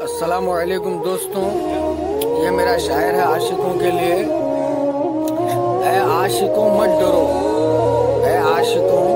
अस्सलामुअलैकुम दोस्तों, ये मेरा शायर है आशिकों के लिए। ऐ आशिकों मत डरो, ऐ आशिकों